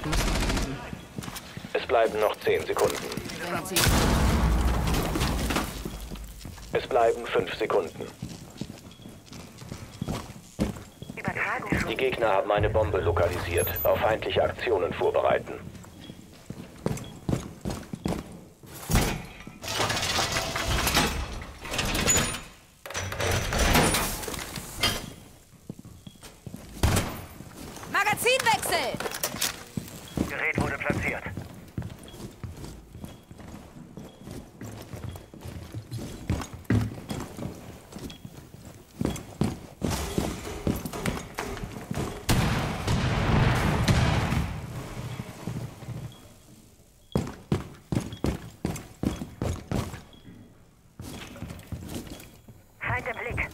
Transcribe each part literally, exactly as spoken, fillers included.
muss man üben. Es bleiben noch zehn Sekunden. Benzin. Es bleiben fünf Sekunden. Die Gegner haben eine Bombe lokalisiert. Auf feindliche Aktionen vorbereiten. Magazinwechsel! Gerät wurde platziert. Feind im Blick.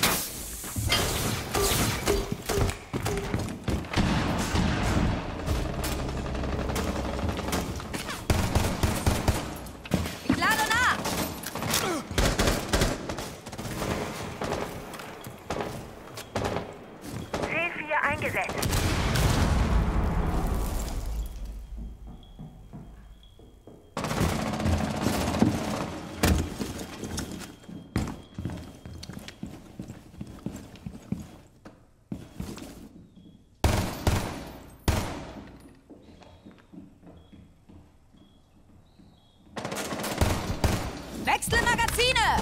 Ich lade nach! C vier eingesetzt. Wechsel Magazine!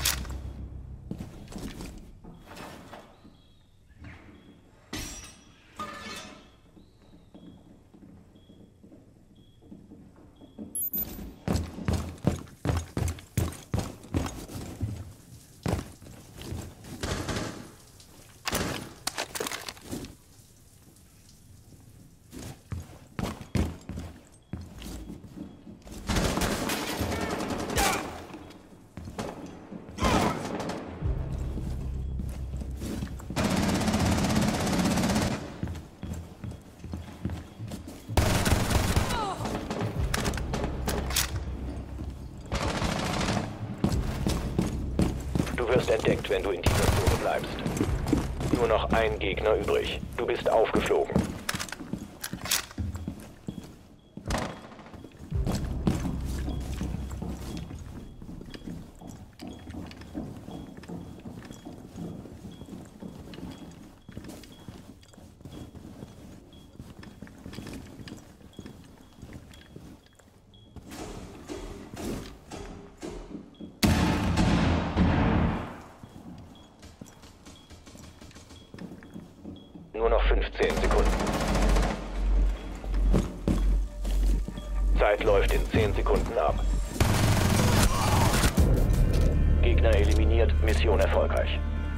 Du wirst entdeckt, wenn du in dieser Zone bleibst. Nur noch ein Gegner übrig. Du bist aufgeflogen. Nur noch fünfzehn Sekunden. Zeit läuft in zehn Sekunden ab. Gegner eliminiert, Mission erfolgreich.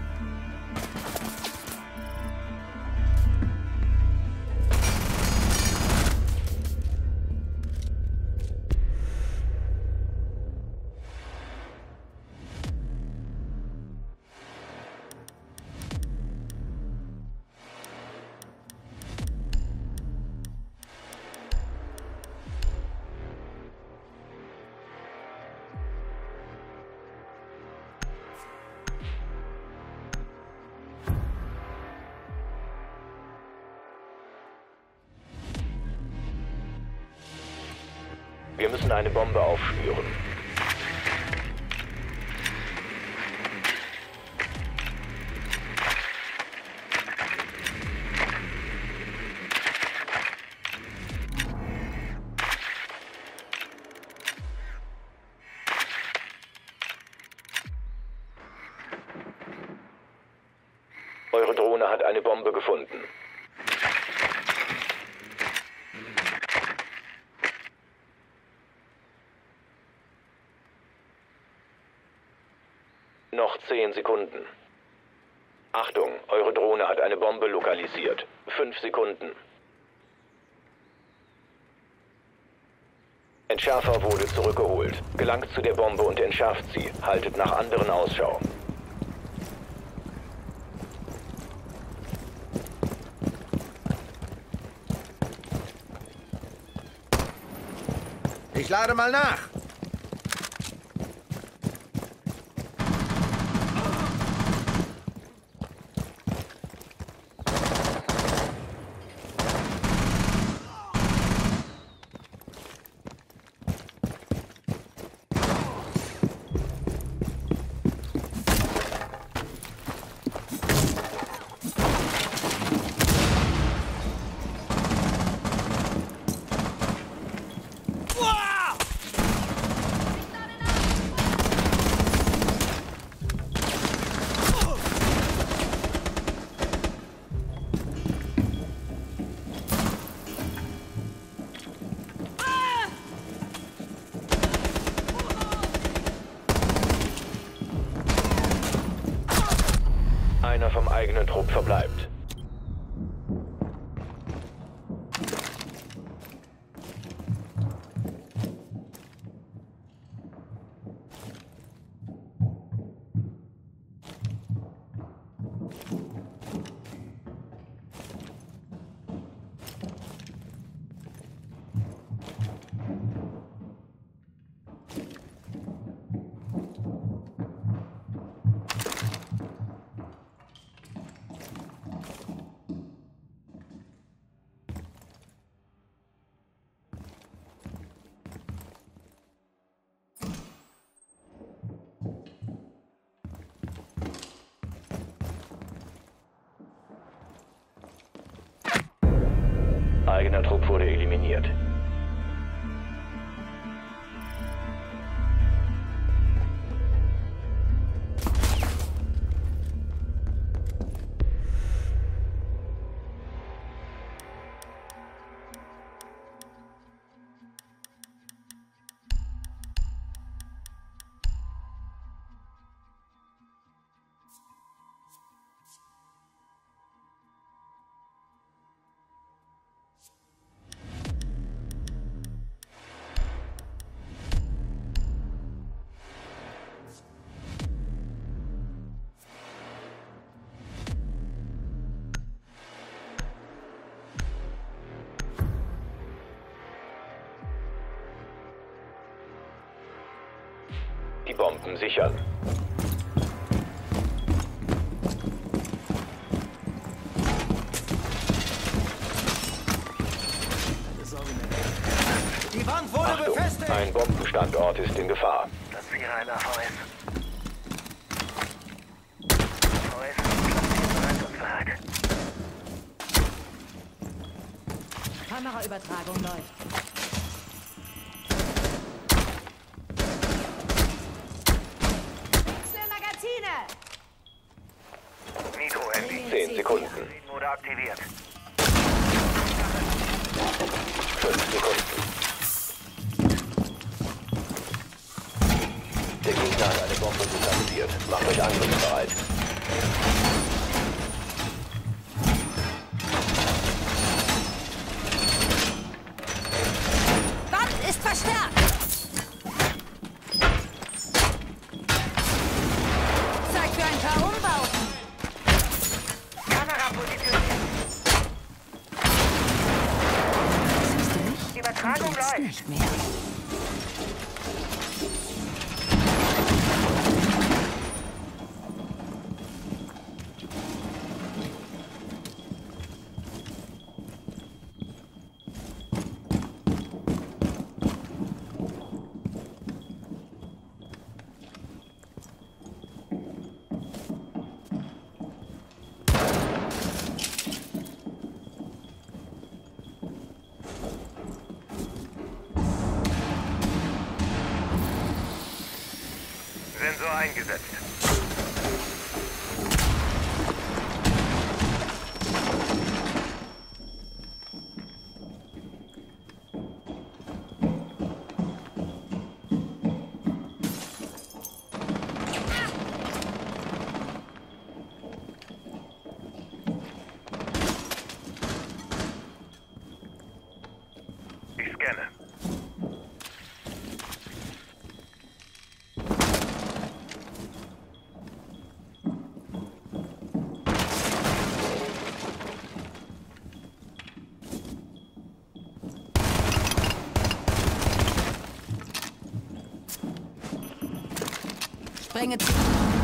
Wir müssen eine Bombe aufspüren. Eure Drohne hat eine Bombe gefunden. Noch zehn Sekunden. Achtung, eure Drohne hat eine Bombe lokalisiert. Fünf Sekunden. Entschärfer wurde zurückgeholt. Gelangt zu der Bombe und entschärft sie. Haltet nach anderen Ausschau. Ich lade mal nach. Einer vom eigenen Trupp verbleibt. Eigener Trupp wurde eliminiert. Die Bomben sichern. Die Wand wurde Achtung, befestigt! ein Bombenstandort ist in Gefahr. Platziere ein A V S. A V S platziert bereit. Kameraübertragung läuft. Wechsle Magazine! Mikro-Handy. Zehn Sekunden. Mode aktiviert. Fünf Sekunden. Der Gegner hat eine Bombe lokalisiert. Macht euch angriffsbereit. Wand ist verstärkt! Zeit für ein paar Umbauten! Kamera positioniert. Siehst du mich? Übertragung Und jetzt läuft. nicht mehr. Sensor eingesetzt. Ich scanne. Bringe zu.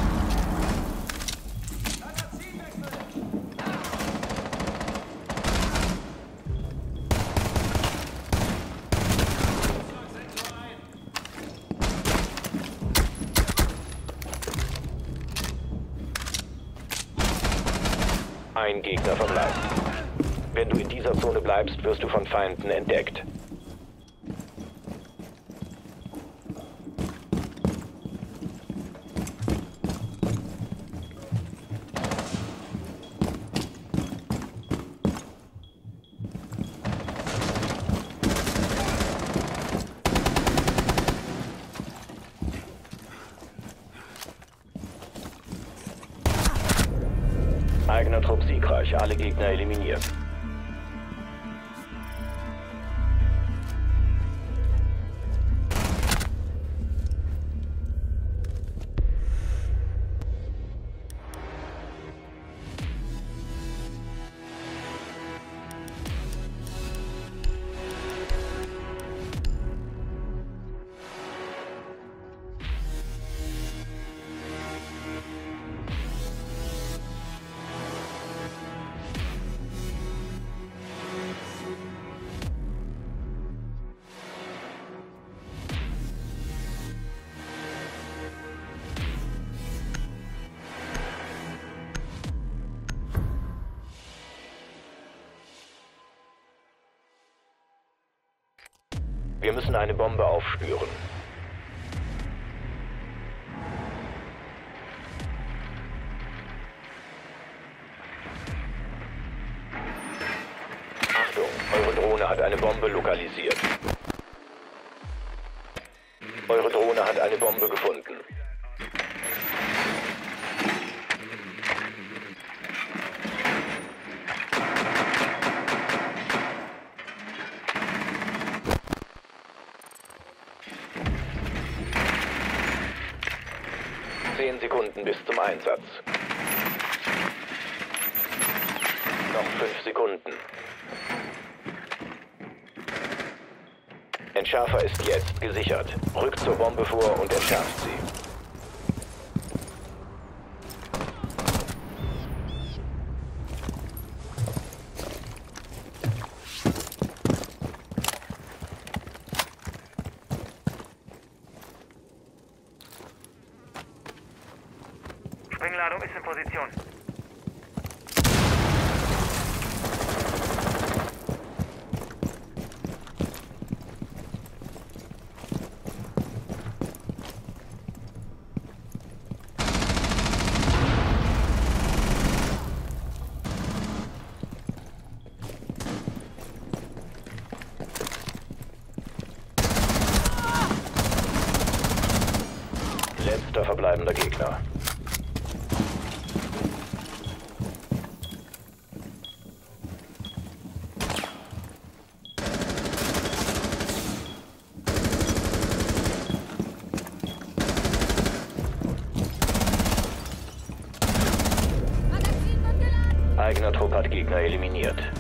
Ein Gegner verbleibt. Wenn du in dieser Zone bleibst, wirst du von Feinden entdeckt. Eigener Trupp siegreich, alle Gegner eliminiert. Wir müssen eine Bombe aufspüren. Achtung, eure Drohne hat eine Bombe lokalisiert. Eure Drohne hat eine Bombe gefunden. Zehn Sekunden bis zum Einsatz. Noch fünf Sekunden. Entschärfer ist jetzt gesichert. Rückt zur Bombe vor und entschärft sie. Sprengladung ist in Position. Letzter verbleibender Gegner. Eigener Trupp hat Gegner eliminiert.